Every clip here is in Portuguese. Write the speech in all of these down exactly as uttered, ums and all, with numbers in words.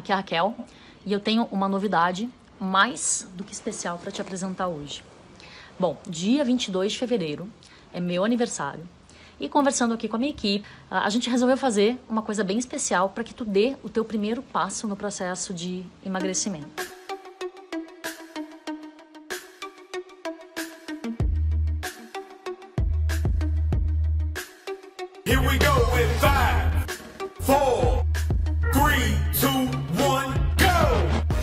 aqui é a Raquel e eu tenho uma novidade mais do que especial para te apresentar hoje. Bom, dia vinte e dois de fevereiro é meu aniversário e conversando aqui com a minha equipe, a gente resolveu fazer uma coisa bem especial para que tu dê o teu primeiro passo no processo de emagrecimento. Here we go in five, four, three, two, one, go!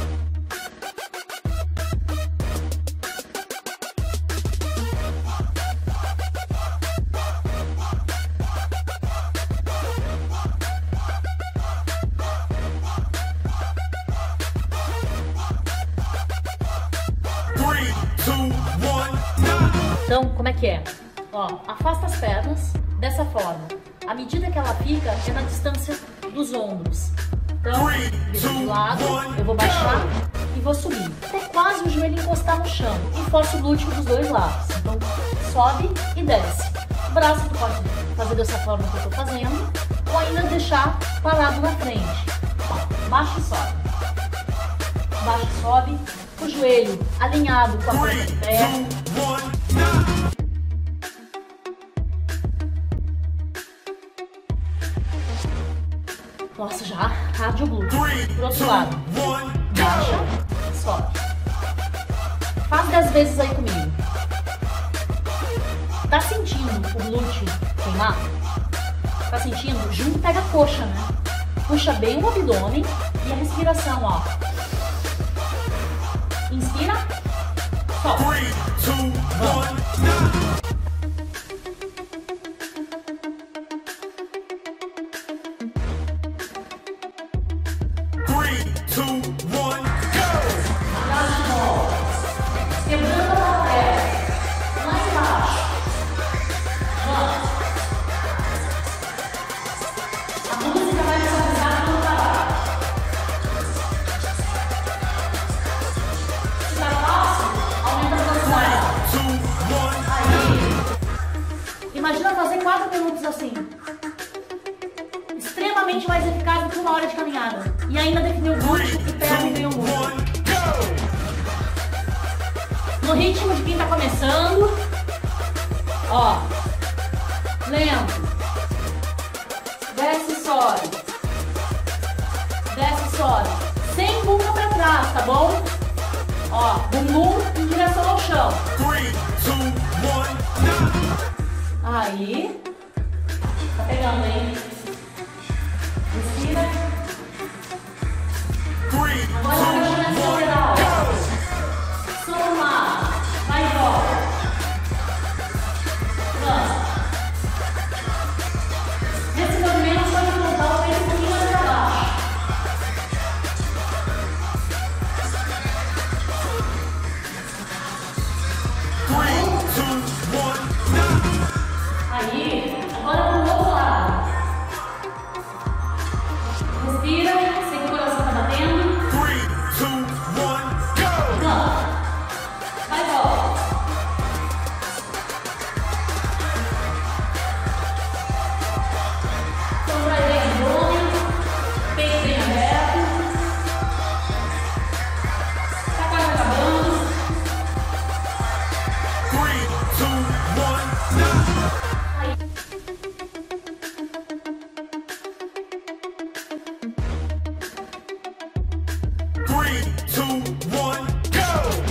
Three, two, one, now! Então, como é que é? Ó, afasta as pernas dessa forma. À medida que ela fica, é na distância dos ombros. Então, vira de lado, eu vou baixar e vou subir. Até quase o joelho encostar no chão. E força o glúteo dos dois lados. Então, sobe e desce. O braço tu pode fazer dessa forma que eu tô fazendo, ou ainda deixar parado na frente. Ó, baixa e sobe. Baixa e sobe. O joelho alinhado com a ponta do pé. Nossa, já arde o glúteo. Pro outro lado. Baixa, sobe. Faz dez vezes aí comigo. Tá sentindo o glúteo queimar? Tá sentindo? Junto pega a coxa, né? Puxa bem o abdômen e a respiração, ó. Inspira, sobe. Vamos. Quebrando a perna, mais embaixo. Vamos. A música vai nos avisar quando parar. Se tá fácil, aumenta a velocidade. Aí. Imagina fazer quatro minutos assim. Extremamente mais eficaz do que uma hora de caminhada. E ainda definir o glúteo e perna e meio músculo. No ritmo de quem tá começando, ó, lento, desce e sobe, desce e sobe, sem bunda pra trás, tá bom? Ó, bumbum em direção ao chão. Aí, tá pegando, hein? Respira. Agora vai na lateral. Soma, vai e volta. Vamos. Nesse movimento, pode voltar o peito um pouquinho mais para baixo. Aí, agora pro outro lado. Respira, sei que o coração tá batendo. Vai e volta. Sombra bem abdômen, peito bem aberto. Tá quase acabando. Aí. Three, two, one, go!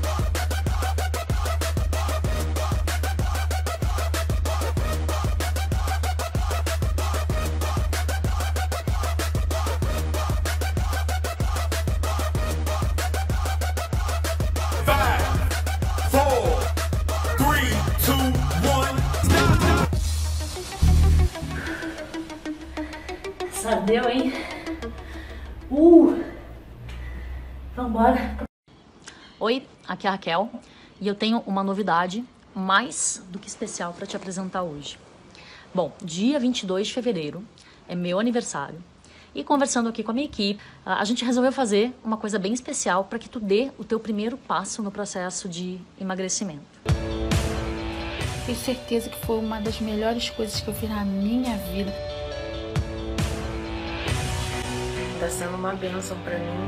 Ardeu, hein? Uh! Vambora! Oi, aqui é a Raquel e eu tenho uma novidade mais do que especial para te apresentar hoje. Bom, dia vinte e dois de fevereiro é meu aniversário e conversando aqui com a minha equipe, a gente resolveu fazer uma coisa bem especial para que tu dê o teu primeiro passo no processo de emagrecimento. Tenho certeza que foi uma das melhores coisas que eu fiz na minha vida. tá sendo uma bênção pra mim.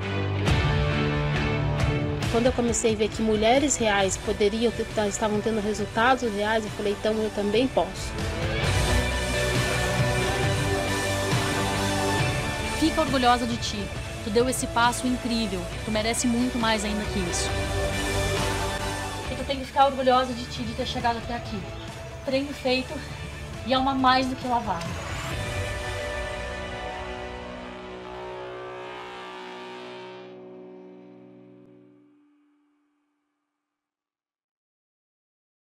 Quando eu comecei a ver que mulheres reais poderiam ter, estavam tendo resultados reais, eu falei, então eu também posso. Fica orgulhosa de ti. Tu deu esse passo incrível. Tu merece muito mais ainda que isso. E tu tem que ficar orgulhosa de ti, de ter chegado até aqui. Treino feito e alma mais do que lavada.